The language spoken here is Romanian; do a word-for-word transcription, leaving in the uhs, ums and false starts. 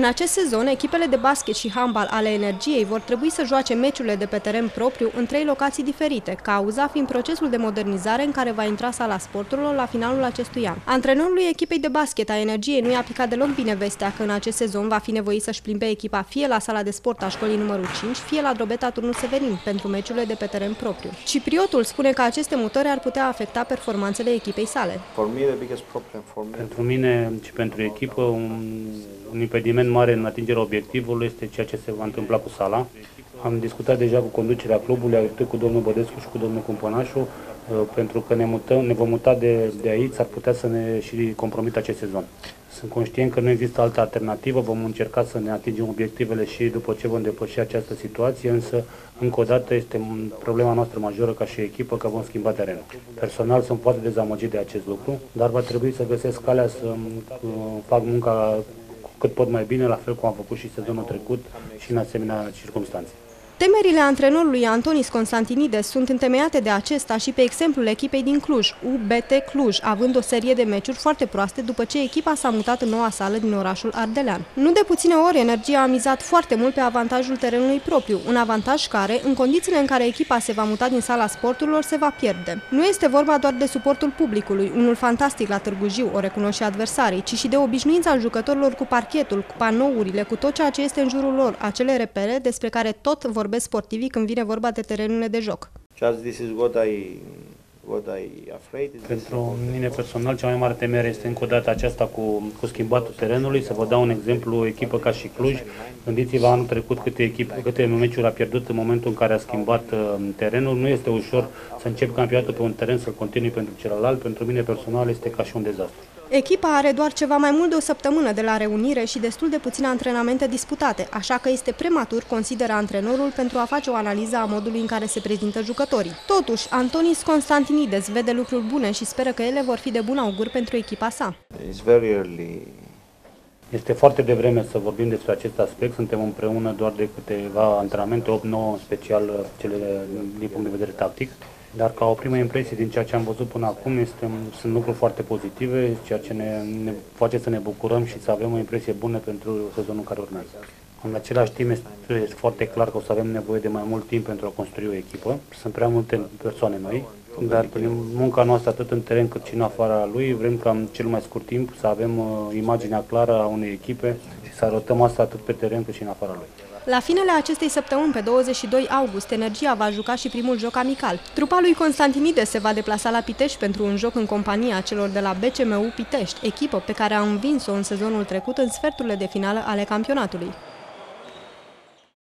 În acest sezon, echipele de basket și handbal ale Energiei vor trebui să joace meciurile de pe teren propriu în trei locații diferite, cauza fiind procesul de modernizare în care va intra sala sporturilor la finalul acestui an. Antrenorului echipei de basket a Energiei nu i-a picat deloc bine vestea că în acest sezon va fi nevoit să-și plimbe echipa fie la sala de sport a școlii numărul cinci, fie la Drobeta Turnul Severin pentru meciurile de pe teren propriu. Cipriotul spune că aceste mutări ar putea afecta performanțele echipei sale. Pentru mine și pentru echipă, un, un impediment mare în atingerea obiectivului este ceea ce se va întâmpla cu sala. Am discutat deja cu conducerea clubului, atât cu domnul Bădescu și cu domnul Cumpănașu, pentru că ne, mutăm, ne vom muta de, de aici, s-ar putea să ne și compromită acest sezon. Sunt conștient că nu există altă alternativă, vom încerca să ne atingem obiectivele și după ce vom depăși această situație, însă, încă o dată, este problema noastră majoră ca și echipă că vom schimba terenul. Personal sunt foarte dezamăgit de acest lucru, dar va trebui să găsesc calea să uh, fac munca cât pot mai bine, la fel cum am făcut și sezonul trecut și în asemenea circumstanțe. Temerile antrenorului Antonis Constantinides sunt întemeiate de acesta și pe exemplul echipei din Cluj, U B T Cluj, având o serie de meciuri foarte proaste după ce echipa s-a mutat în noua sală din orașul Ardelean. Nu de puține ori, Energia a mizat foarte mult pe avantajul terenului propriu, un avantaj care, în condițiile în care echipa se va muta din sala sporturilor, se va pierde. Nu este vorba doar de suportul publicului, unul fantastic la Târgu Jiu, o recunosc și adversarii, ci și de obișnuința jucătorilor cu parchetul, cu panourile, cu tot ceea ce este în jurul lor, acele repere despre care tot vorbesc sportivii când vine vorba de terenurile de joc. Pentru mine personal, cea mai mare temere este încă o dată aceasta cu, cu schimbatul terenului. Să vă dau un exemplu, o echipă ca și Cluj. Gândiți-vă anul trecut câte, echipe, câte meciuri a pierdut în momentul în care a schimbat uh, terenul. Nu este ușor să încep campionatul pe un teren, să continui pentru celălalt. Pentru mine personal este ca și un dezastru. Echipa are doar ceva mai mult de o săptămână de la reunire și destul de puține antrenamente disputate, așa că este prematur, consideră antrenorul, pentru a face o analiză a modului în care se prezintă jucătorii. Totuși, Antonis Constantinides vede lucruri bune și speră că ele vor fi de bun augur pentru echipa sa. Este foarte devreme să vorbim despre acest aspect, suntem împreună doar de câteva antrenamente, opt nouă în special cele din punct de vedere tactic. Dar ca o primă impresie din ceea ce am văzut până acum, este, sunt lucruri foarte pozitive, ceea ce ne, ne face să ne bucurăm și să avem o impresie bună pentru sezonul care urmează. În același timp este, este foarte clar că o să avem nevoie de mai mult timp pentru a construi o echipă. Sunt prea multe persoane noi, dar prin munca noastră atât în teren cât și în afara lui, vrem ca în cel mai scurt timp să avem uh, imaginea clară a unei echipe și să arătăm asta atât pe teren cât și în afara lui. La finele acestei săptămâni, pe douăzeci și doi august, Energia va juca și primul joc amical. Trupa lui Constantinides se va deplasa la Pitești pentru un joc în compania celor de la B C M U Pitești, echipă pe care a învins-o în sezonul trecut în sferturile de finală ale campionatului.